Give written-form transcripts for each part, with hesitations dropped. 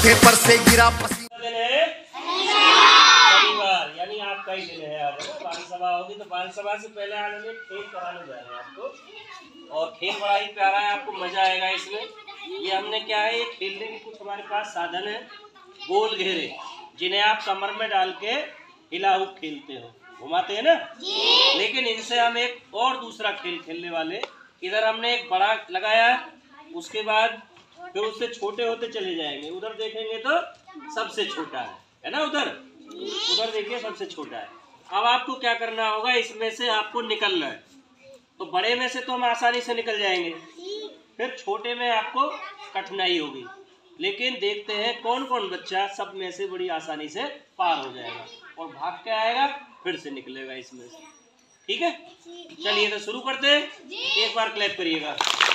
माथे पर से गिरा पसीना। दिन है शनिवार, यानी आपका ही दिन है। आज बाल सभा होगी तो बाल सभा से पहले आज हमें खेल कराने जा रहे हैं आपको, और खेल बड़ा ही प्यारा है, आपको मजा आएगा इसमें। ये हमने क्या है, ये खेलने के कुछ हमारे पास साधन है, गोल घेरे, जिन्हें आप कमर में डाल के हिलाऊ खेलते हो, घुमाते हैं ना। लेकिन इनसे हम एक और दूसरा खेल खेलने वाले। इधर हमने एक बड़ा लगाया, उसके बाद फिर उससे छोटे होते चले जाएंगे। उधर देखेंगे तो सबसे छोटा है ना, उधर देखिए सबसे छोटा है। अब आपको क्या करना होगा, इसमें से आपको निकलना है। तो बड़े में से तो हम आसानी से निकल जाएंगे, फिर छोटे में आपको कठिनाई होगी। लेकिन देखते हैं कौन कौन बच्चा सब में से बड़ी आसानी से पार हो जाएगा और भाग के आएगा, फिर से निकलेगा इसमें से। ठीक है, चलिए तो शुरू करते हैं। एक बार क्लैप करिएगा।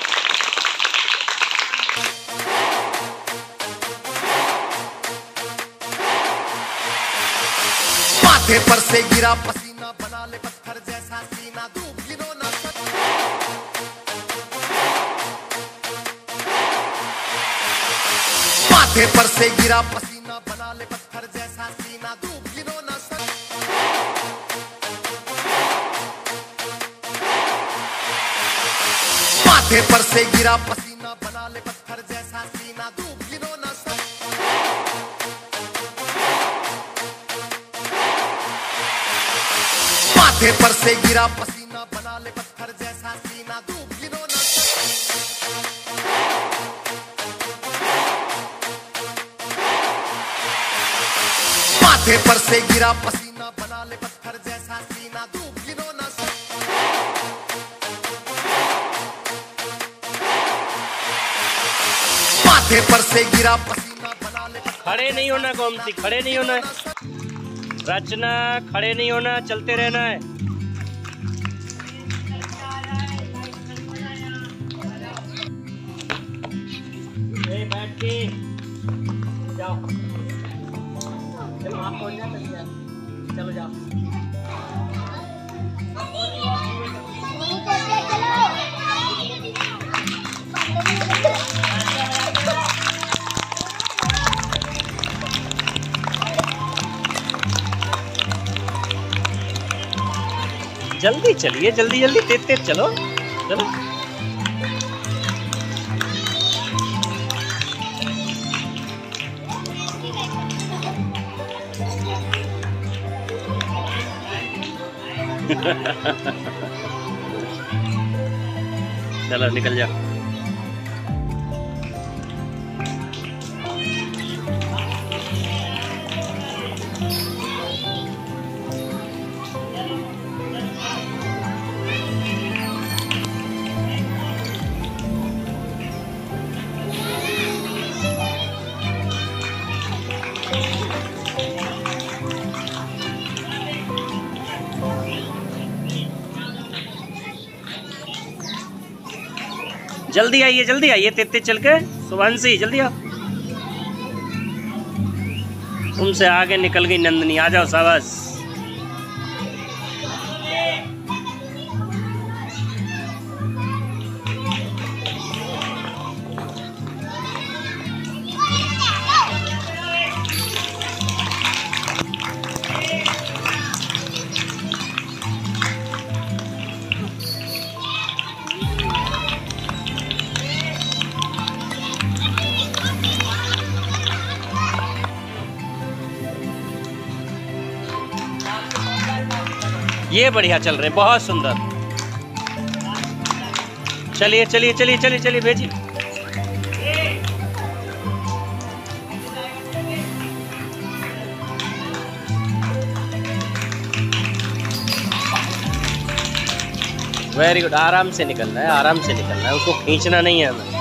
माथे पर से गिरा पसीना, बना ले पत्थर जैसा सीना, धूप गिरो ना। माथे पर से गिरा पसीना, बना ले पत्थर जैसा सीना, धूप गिरो ना। माथे पर से गिरा पसीना, बना ले पत्थर जैसा सीना, धूप गिरो ना। माथे पर से गिरा पसीना, बना ले पत्थर जैसा सीना, धूप गिरो ना। माथे पर से गिरा पसीना, बना ले पत्थर जैसा सीना, धूप गिरो ना। माथे पर से गिरा पसीना, बना ले। खड़े नहीं होना, गोमती खड़े नहीं होना है, रचना खड़े नहीं होना, चलते रहना है। बैठ के जाओ, चलो आप पहुंच जाओ, चलो जाओ। जल्दी चलिए, जल्दी जल्दी, तेज तेज चलो, चलो। चलो निकल जाओ। जल्दी आइए, तेज चल के। सुभांशी जल्दी आओ, तुमसे आगे निकल गई नंदनी, आ जाओ, शाबाश। ये बढ़िया चल रहे, बहुत सुंदर। चलिए चलिए चलिए चलिए चलिए, भेजिए। वेरी गुड, आराम से निकलना है, आराम से निकलना है, उसको खींचना नहीं है हमें।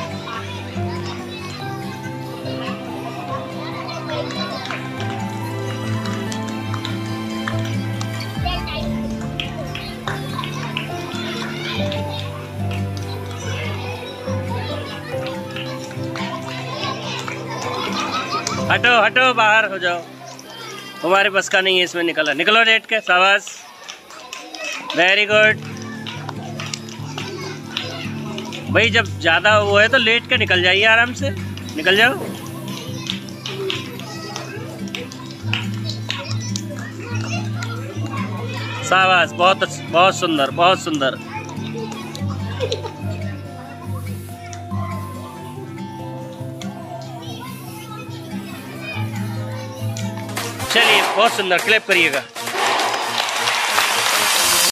हटो हटो, बाहर हो जाओ, तुम्हारे बस का नहीं है इसमें निकला। निकलो लेट के, शाबाश, वेरी गुड। भाई जब ज़्यादा वो है तो लेट के निकल जाइए, आराम से निकल जाओ। शाबाश, बहुत सुंदर, बहुत सुंदर। चलिए, बहुत सुंदर, क्लैप करिएगा।